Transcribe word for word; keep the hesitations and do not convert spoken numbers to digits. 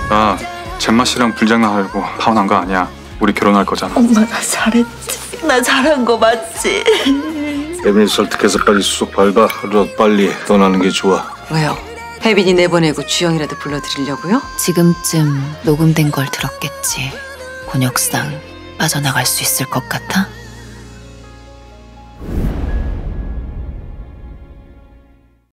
나 잼마 씨랑 불장난하려고 파혼한 거 아니야. 우리 결혼할 거잖아. 엄마 나 잘했지? 나 잘한 거 맞지? 혜빈이 설득해서 빨리 수속 밟아. 하루라도 빨리 떠나는 게 좋아. 왜요? 혜빈이 내보내고 주영이라도 불러드리려고요? 지금쯤 녹음된 걸 들었겠지. 곤욕상 빠져나갈 수 있을 것 같아?